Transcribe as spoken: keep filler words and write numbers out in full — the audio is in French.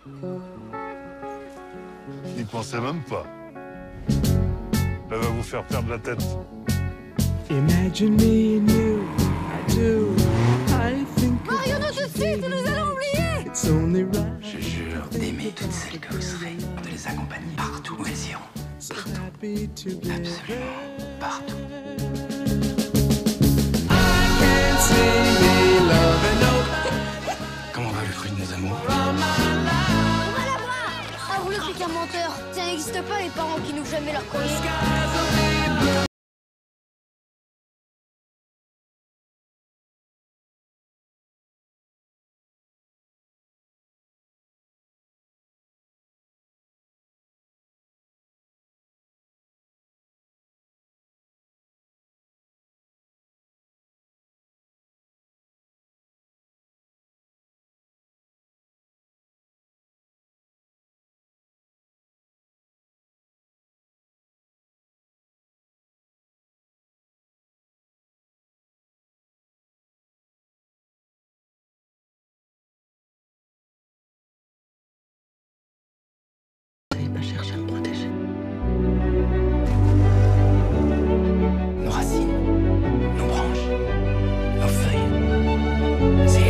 N'y pensez même pas. Elle va vous faire perdre la tête. Imagine me and you, I do. I think Mario, nous tout de suite, nous allons oublier. it's only right. Je jure d'aimer toutes celles que vous serez, de les accompagner partout où elles iront. So happy together. Absolument partout. I can't see me loving no. Comment va le fruit de nos amours? On va la voir. Ah, vous n'êtes qu'un menteur. Ça n'existe pas les parents qui n'ouvrent jamais leur courrier. Pas chercher à me protéger. Nos racines, nos branches, nos feuilles. C'est